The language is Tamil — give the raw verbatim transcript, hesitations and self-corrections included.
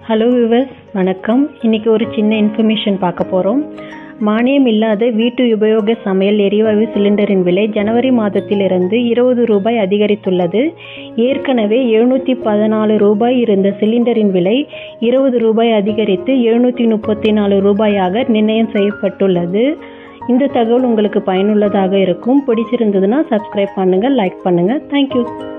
ஹலோ வியூவர்ஸ், வணக்கம். இன்றைக்கி ஒரு சின்ன இன்ஃபர்மேஷன் பார்க்க போகிறோம். மானியம் இல்லாத வீட்டு உபயோக சமையல் எரிவாயு சிலிண்டரின் விலை ஜனவரி மாதத்திலிருந்து இருபது ரூபாய் அதிகரித்துள்ளது. ஏற்கனவே எழுநூற்றி பதினாலு ரூபாய் இருந்த சிலிண்டரின் விலை இருபது ரூபாய் அதிகரித்து எழுநூற்றி முப்பத்தி நாலு ரூபாயாக நிர்ணயம் செய்யப்பட்டுள்ளது. இந்த தகவல் உங்களுக்கு பயனுள்ளதாக இருக்கும். பிடிச்சிருந்ததுன்னா சப்ஸ்கிரைப் பண்ணுங்கள், லைக் பண்ணுங்கள். தேங்க்யூ.